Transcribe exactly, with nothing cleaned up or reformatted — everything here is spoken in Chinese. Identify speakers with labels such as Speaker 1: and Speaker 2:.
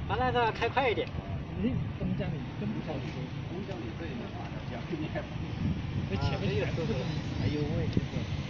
Speaker 1: 把那个开快一点。
Speaker 2: 你东江你跟不上去，
Speaker 3: 东江你这里能打得掉，你还
Speaker 2: 这前面有速度，哎呦喂，这个。